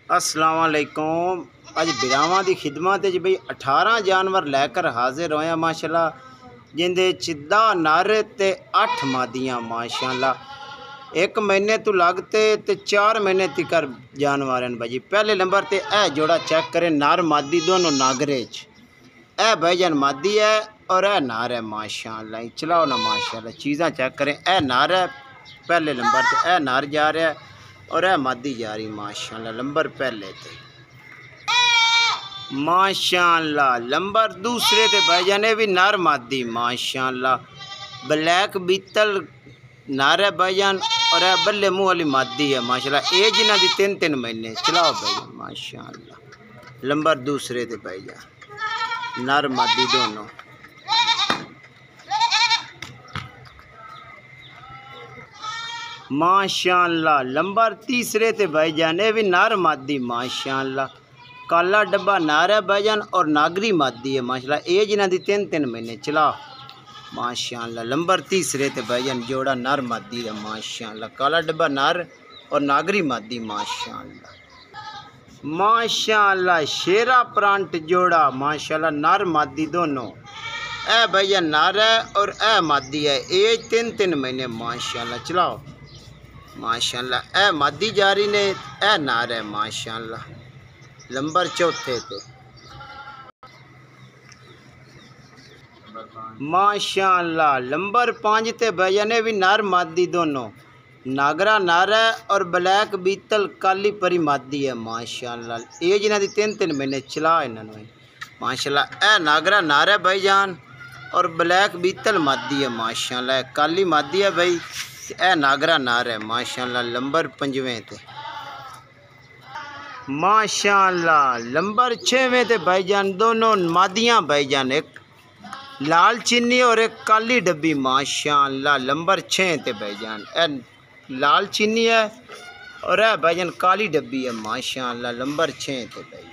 अस्सलाम वालेकुम। अज बिरावां दी खिदमत च बई 18 जानवर लैकर हाजिर होया माशाल्लाह, जिंदे 10 नर ते 8 मादियां माशाल्लाह। 1 महीने तो लगते ते 4 महीने तिकर जानवर हैं भाई। पहले नंबर ते ए जोड़ा चेक करें, नर मादी दोनों नागरे च। ए भाईजान मादी है और ए नार है माशाल्लाह। चलाओ ना माशाल्लाह, चीज़ां चेक करें। ए नार है पहले नंबर ते, ए नार जा रहा है और ए मादी जा रही माशाल्लाह नंबर पहले ते माशाल्लाह। नंबर दूसरे ते भाईजान भी नर मादी माशाल्लाह। ब्लैक बीतल नर है भाईजान और ए बल्ले मुँह वाली मादी है माशाल्लाह। एज इन्हां दी 3-3 महीने। चलाओ भाईजान माशाल्लाह। नंबर दूसरे ते भाईजान नर मादी दोनों। माशाल्लाह। नंबर तीसरे ते भाईजान भी नर मादी माशाल्लाह। काला डब्बा नर है भाईजान और नागरी मादी है माशाल्लाह। एज इन्हां दी 3-3 महीने। चला माशाल्लाह। नंबर तीसरे ते भाईजान जोड़ा नर मादी है माशाल्लाह। काला डब्बा नर और नागरी मादी माशाल्लाह माशाल्लाह। शेरा प्रांट जोड़ा माशाल्लाह, नर मादी दोनों। ए भैया नर है और ए मादी है। एज 3-3 महीने माशाल्लाह। चलाओ माशाल्लाह। ए मादी जारी ने, ए नर है माशाल्लाह। नंबर चौथे ते माशाल्लाह। नंबर 5 ते भैया ने भी नर मादी दोनों। नागरा नर है और ब्लैक बीतल काली परी मादी है माशाल्लाह। एज इन्हां दी 3-3 महीने। चला इन्होंने माशाल्लाह। ए नागरा नर है भाईजान और ब्लैक बीतल मादी है माशाल्लाह। काली मादी है भाई, ए नागरा नर है माशाल्लाह। नंबर 5वें ते माशाल्लाह। नंबर 6वें ते भाईजान दोनों मादियां भाईजान, एक लाल चीनी और एक काली डब्बी माशाल्लाह। नंबर 6 ते भाईजान ए लाल चीनी है और है भाईजान काली डब्बी है माशाल्लाह। नंबर 6 ते भाई।